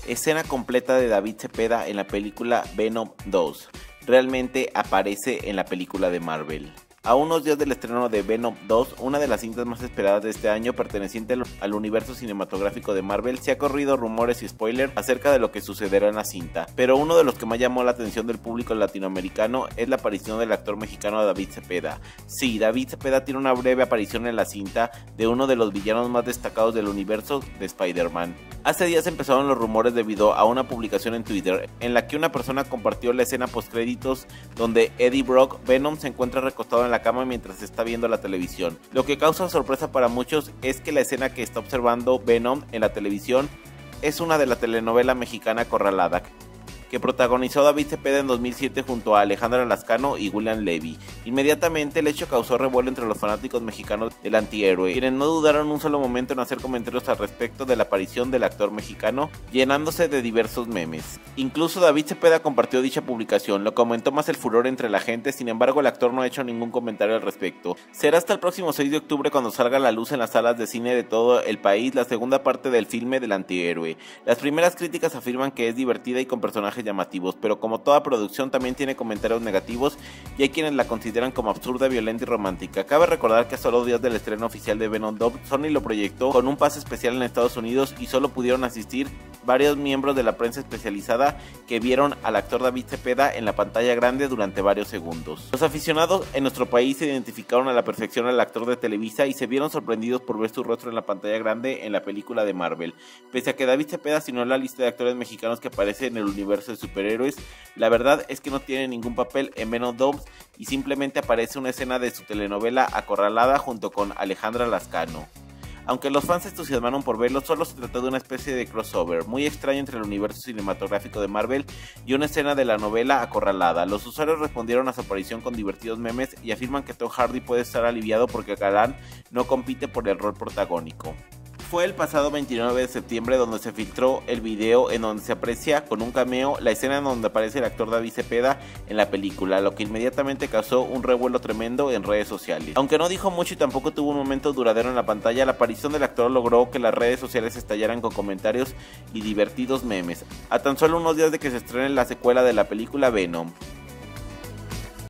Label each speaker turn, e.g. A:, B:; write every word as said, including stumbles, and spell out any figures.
A: Escena completa de David Cepeda en la película Venom dos. Realmente aparece en la película de Marvel. A unos días del estreno de Venom dos, una de las cintas más esperadas de este año perteneciente al universo cinematográfico de Marvel, se ha corrido rumores y spoilers acerca de lo que sucederá en la cinta, pero uno de los que más llamó la atención del público latinoamericano es la aparición del actor mexicano David Cepeda. Sí, David Cepeda tiene una breve aparición en la cinta de uno de los villanos más destacados del universo de Spider-Man. Hace días empezaron los rumores debido a una publicación en Twitter en la que una persona compartió la escena postcréditos donde Eddie Brock, Venom, se encuentra recostado en la cama mientras está viendo la televisión. Lo que causa sorpresa para muchos es que la escena que está observando Venom en la televisión es una de la telenovela mexicana Acorralada, que protagonizó David Cepeda en dos mil siete junto a Alejandra Lascano y William Levy. Inmediatamente el hecho causó revuelo entre los fanáticos mexicanos del antihéroe, quienes no dudaron un solo momento en hacer comentarios al respecto de la aparición del actor mexicano, llenándose de diversos memes. Incluso David Cepeda compartió dicha publicación, lo que aumentó más el furor entre la gente. Sin embargo, el actor no ha hecho ningún comentario al respecto. Será hasta el próximo seis de octubre cuando salga a la luz en las salas de cine de todo el país la segunda parte del filme del antihéroe. Las primeras críticas afirman que es divertida y con personajes llamativos, pero como toda producción también tiene comentarios negativos y hay quienes la consideran como absurda, violenta y romántica. Cabe recordar que a solo días del estreno oficial de Venom dos, Sony lo proyectó con un pase especial en Estados Unidos y solo pudieron asistir varios miembros de la prensa especializada que vieron al actor David Cepeda en la pantalla grande durante varios segundos. Los aficionados en nuestro país identificaron a la perfección al actor de Televisa y se vieron sorprendidos por ver su rostro en la pantalla grande en la película de Marvel. Pese a que David Cepeda se unió a la lista de actores mexicanos que aparece en el universo de superhéroes, la verdad es que no tiene ningún papel en Venom dos y simplemente aparece una escena de su telenovela Acorralada junto con Alejandra Lascano. Aunque los fans se entusiasmaron por verlo, solo se trató de una especie de crossover muy extraño entre el universo cinematográfico de Marvel y una escena de la novela Acorralada. Los usuarios respondieron a su aparición con divertidos memes y afirman que Tom Hardy puede estar aliviado porque Galán no compite por el rol protagónico. Fue el pasado veintinueve de septiembre donde se filtró el video en donde se aprecia con un cameo la escena en donde aparece el actor David Cepeda en la película, lo que inmediatamente causó un revuelo tremendo en redes sociales. Aunque no dijo mucho y tampoco tuvo un momento duradero en la pantalla, la aparición del actor logró que las redes sociales estallaran con comentarios y divertidos memes, a tan solo unos días de que se estrene la secuela de la película Venom.